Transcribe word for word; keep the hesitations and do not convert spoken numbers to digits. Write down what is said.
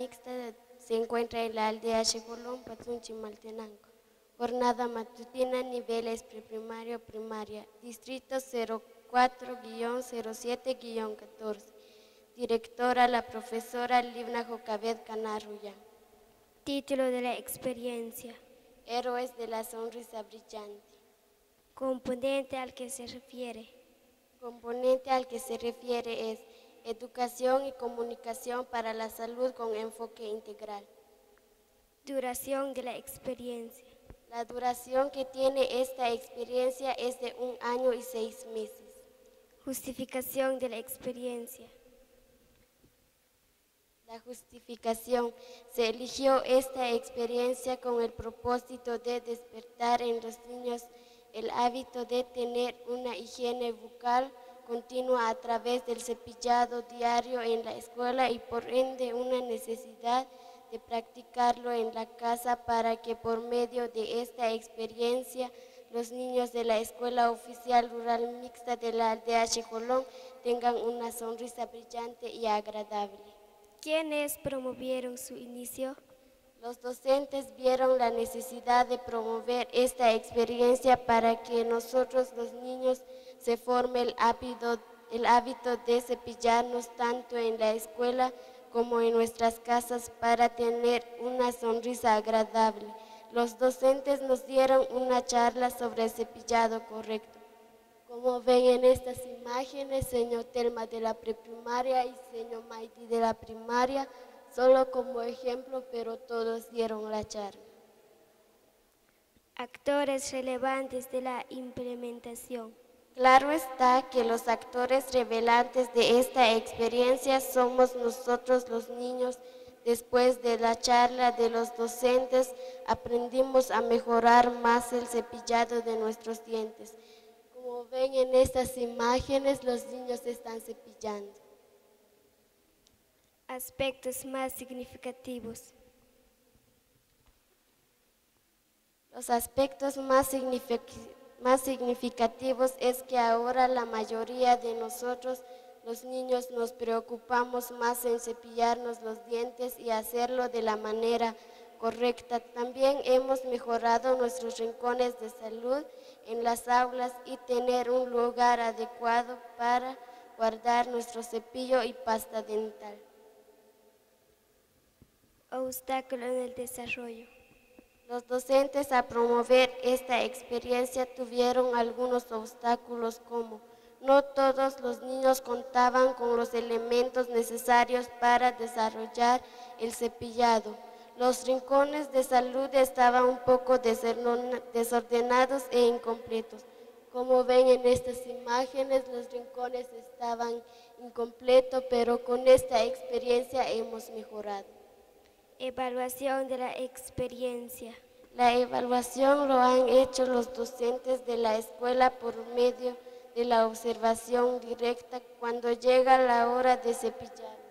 mixta se encuentra en la aldea Xecolón, Patzunchimaltenango. Jornada matutina, niveles preprimario, primaria, distrito cero cuatro cero siete catorce. Directora, la profesora Livna Jocabed Canarruya. Título de la experiencia. Héroes de la sonrisa brillante. Componente al que se refiere. Componente al que se refiere es educación y comunicación para la salud con enfoque integral. Duración de la experiencia. La duración que tiene esta experiencia es de un año y seis meses. Justificación de la experiencia. La justificación. Se eligió esta experiencia con el propósito de despertar en los niños el hábito de tener una higiene bucal continua a través del cepillado diario en la escuela y por ende una necesidad de practicarlo en la casa para que por medio de esta experiencia los niños de la Escuela Oficial Rural Mixta de la aldea Xecolón tengan una sonrisa brillante y agradable. ¿Quiénes promovieron su inicio? Los docentes vieron la necesidad de promover esta experiencia para que nosotros los niños se forme el hábito, el hábito de cepillarnos tanto en la escuela como en nuestras casas para tener una sonrisa agradable. Los docentes nos dieron una charla sobre el cepillado correcto. Como ven en estas imágenes, señor Telma de la preprimaria y señor Maiti de la primaria, solo como ejemplo, pero todos dieron la charla. Actores relevantes de la implementación. Claro está que los actores relevantes de esta experiencia somos nosotros los niños. Después de la charla de los docentes, aprendimos a mejorar más el cepillado de nuestros dientes. Como ven en estas imágenes, los niños están cepillando. Aspectos más significativos. Los aspectos más significativos más significativos es que ahora la mayoría de nosotros, los niños, nos preocupamos más en cepillarnos los dientes y hacerlo de la manera correcta. También hemos mejorado nuestros rincones de salud en las aulas y tener un lugar adecuado para guardar nuestro cepillo y pasta dental. Obstáculo en el desarrollo. Los docentes a promover esta experiencia tuvieron algunos obstáculos como no todos los niños contaban con los elementos necesarios para desarrollar el cepillado. Los rincones de salud estaban un poco desordenados e incompletos. Como ven en estas imágenes, los rincones estaban incompletos, pero con esta experiencia hemos mejorado. Evaluación de la experiencia. La evaluación lo han hecho los docentes de la escuela por medio de la observación directa cuando llega la hora de cepillar.